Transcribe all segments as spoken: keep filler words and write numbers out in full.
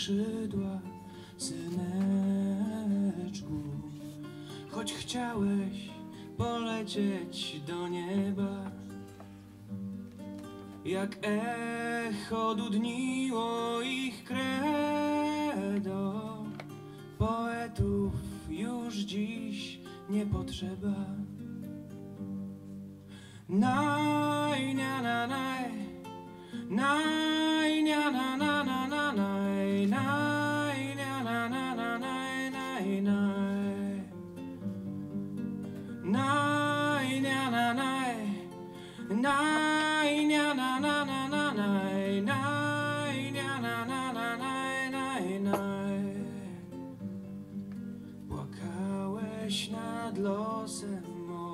skrzydła, syneczku. Choć chciałeś polecieć do nieba, jak echo dudniło ich credo. Poetów już dziś nie potrzeba. Naj, na, na, naj, naj, na, na, na, na, na, naj, naj, na, na, na, na, naj, naj, naj, naj, na, na, naj, naj, na, na, na, na, na, naj, naj, na, na, na, na, naj, naj, naj. Płakałeś nad losem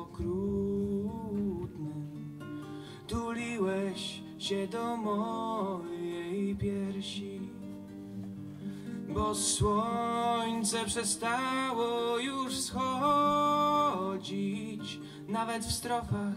okrutnym, tuliłeś się do mojej piersi, bo słońce przestało już wschodzić, nawet w strofach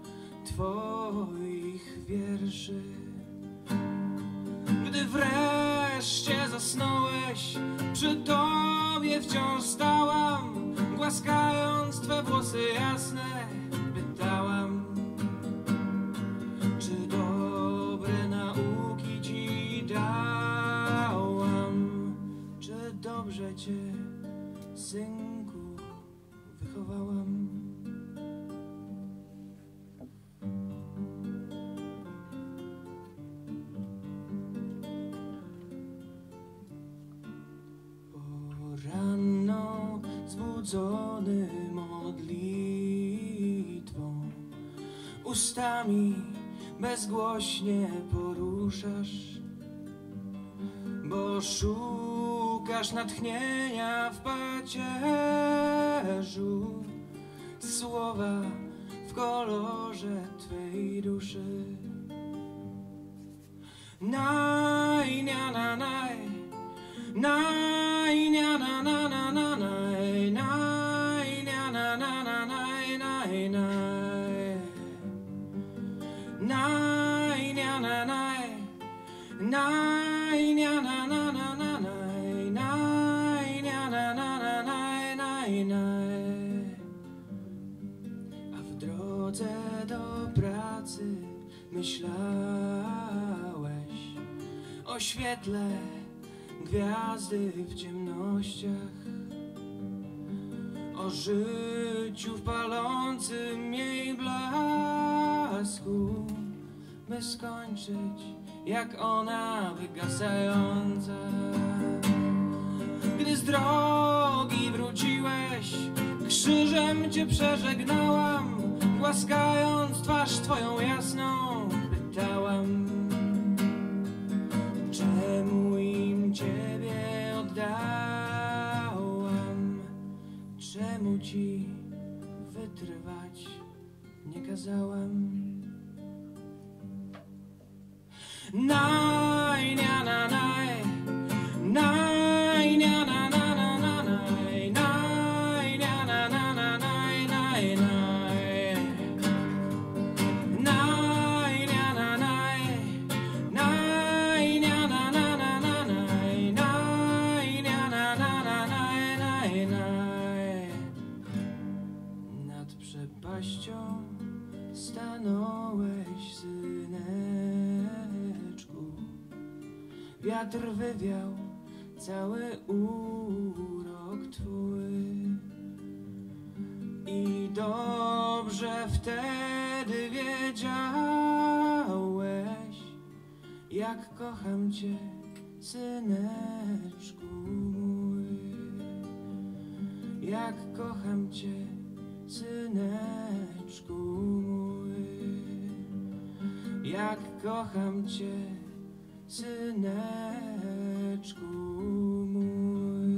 twoich wierszy. Gdy wreszcie zasnąłeś, przy tobie wciąż stałam, głaskając twe włosy jasne, pytałam, czy dobre nauki ci dałam, czy dobrze cię, synku, wychowałam. Poranną zbudzony modlitwą, ustami bezgłośnie poruszasz, bo szukasz natchnienia w pacierzu, słowa w kolorze twej duszy. Naj, na, na, naj, naj, na, na, na, na, na, naj, naj, na, na, na, na, naj, naj, naj, naj, na, na, naj, naj, na, na, na, na, na, naj, naj, na, na, na, na, naj, naj, naj. A w drodze do pracy myślałeś o świetle gwiazdy w ciemnościach, o życiu w palącym jej blasku, by skończyć jak ona wygasająca. Gdy z drogi wróciłeś, krzyżem cię przeżegnałam, głaskając twarz twoją jasną, pytałam, czemu im ciebie oddałam, czemu ci wytrwać nie kazałam. Naj, na, na, naj, naj, na, na, na, na, na, naj, naj, na, na, na, na, naj, naj, naj, naj, na, na, naj, naj, na, na, na, na, na, naj, naj, na, na, na, na, naj, naj, naj. Nad przepaścią stanąłeś, syneczku. Wiatr wywiał cały urok twój i dobrze wtedy wiedziałeś, jak kocham cię, syneczku mój, jak kocham cię, syneczku mój, jak kocham cię, syneczku mój.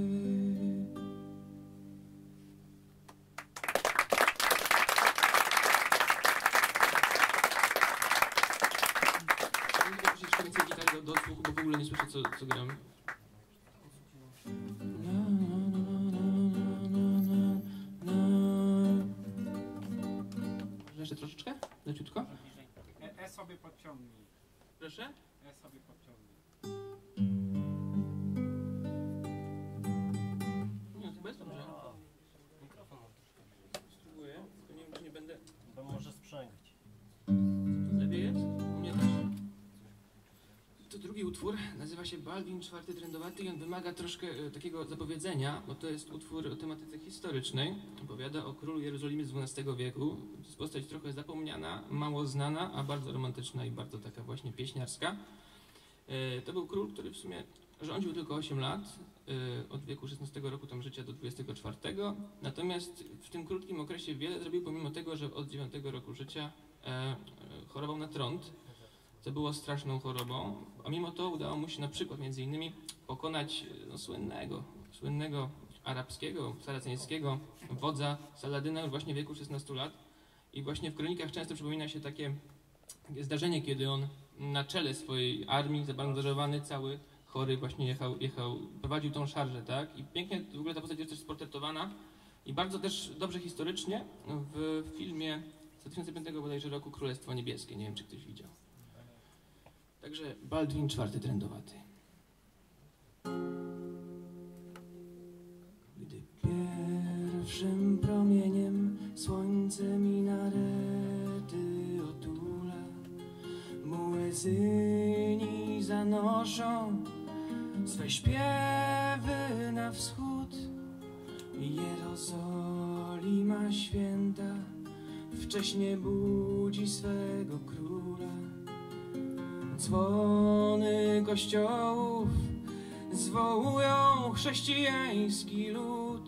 Mogę puścić więcej gitar do, do słuchu, bo w ogóle nie słyszę, co, co gram. Jeszcze troszeczkę? Leciutko? E, e sobie podciągnij. Proszę? E sobie podciągnij. utwór nazywa się Baldwin czwarty Trędowaty i on wymaga troszkę e, takiego zapowiedzenia, bo to jest utwór o tematyce historycznej. Opowiada o królu Jerozolimy z dwunastego wieku. To jest postać trochę zapomniana, mało znana, a bardzo romantyczna i bardzo taka właśnie pieśniarska. E, to był król, który w sumie rządził tylko osiem lat, e, od wieku szesnastego roku tam życia do dwudziestego czwartego. Natomiast w tym krótkim okresie wiele zrobił, pomimo tego, że od dziewiątego roku życia e, e, chorował na trąd. To było straszną chorobą, a mimo to udało mu się na przykład między innymi pokonać no, słynnego, słynnego arabskiego, saraceńskiego wodza Saladyna już właśnie w wieku szesnastu lat. I właśnie w kronikach często przypomina się takie, takie zdarzenie, kiedy on na czele swojej armii, zabandażowany, cały chory, właśnie jechał, jechał, prowadził tą szarżę, tak? I pięknie w ogóle ta postać jest też sportretowana i bardzo też dobrze historycznie w filmie z dwa tysiące piątego bodajże roku Królestwo Niebieskie. Nie wiem, czy ktoś widział. Także Baldwin czwarty Trędowaty. Gdy pierwszym promieniem słońce mi na rety otula, mu łzyni zanoszą swe śpiewy na wschód. Jerozolima święta wcześnie budzi swego króla. Dzwony kościołów zwołują chrześcijański lud.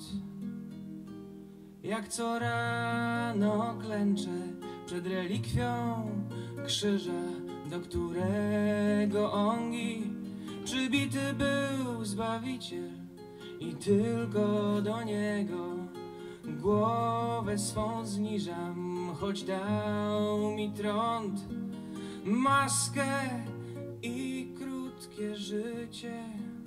Jak co rano klęczę przed relikwią krzyża, do którego ongi przybity był Zbawiciel, i tylko do Niego głowę swą zniżam, choć dał mi trąd, maskę i krótkie życie.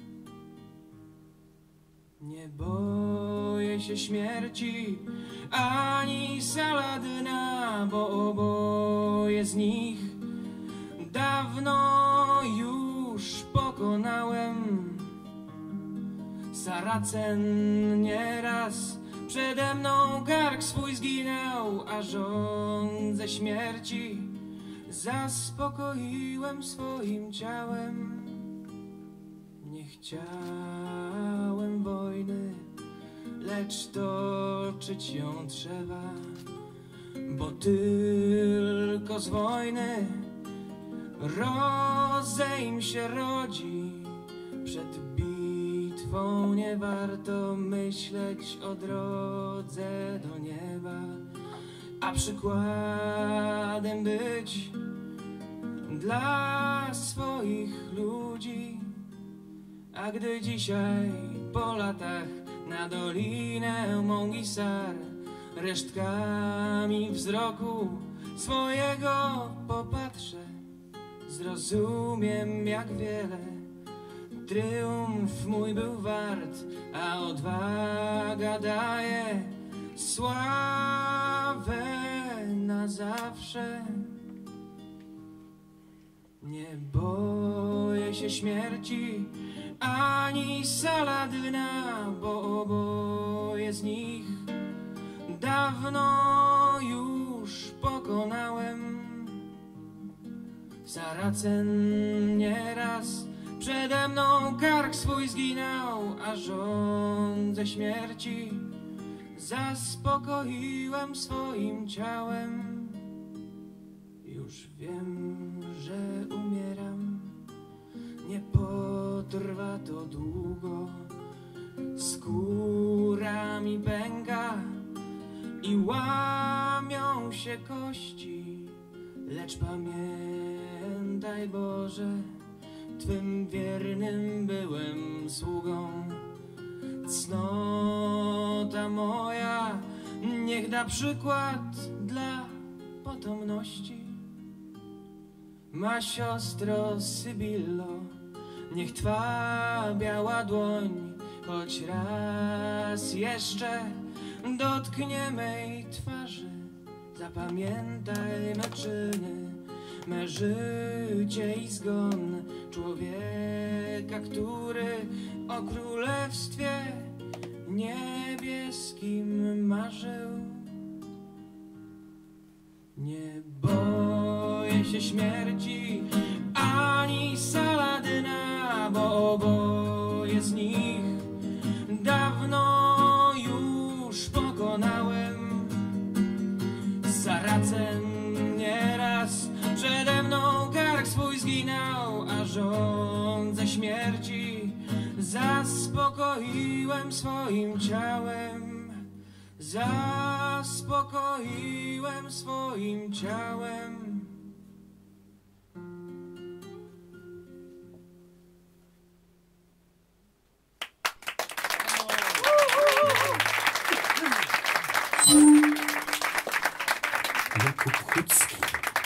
Nie boję się śmierci ani Saladyna, bo oboje z nich dawno już pokonałem. Saracen nieraz przede mną kark swój zginął, a żądzę śmierci zaspokoiłem swoim ciałem. Nie chciałem wojny, lecz toczyć ją trzeba, bo tylko z wojny rozejm się rodzi. Przed bitwą nie warto myśleć o drodze do nieba, a przykładem być dla swoich ludzi. A gdy dzisiaj po latach na dolinę Mongisar resztkami wzroku swojego popatrzę, zrozumiem, jak wiele triumf mój był wart, a odwaga daje sławę na zawsze. Nie boję się śmierci ani Saladyna, bo oboje z nich dawno już pokonałem. Saracen nieraz przede mną kark swój zginął, a żądzę śmierci zaspokoiłem swoim ciałem. Już wiem, że umieram, nie potrwa to długo. Skóra mi pęka i łamią się kości, lecz pamiętaj, Boże, Twym wiernym byłem sługą. Cnota moja niech da przykład dla potomności. Ma siostro Sybillo, niech Twa biała dłoń choć raz jeszcze dotknie mej twarzy. Zapamiętaj me czyny, me życie i zgon człowieka, który o królestwie niebieskim marzył. Nie boję się śmierci ani Saladyna, swoim ciałem, zaspokoiłem swoim ciałem. Jakub Chucki.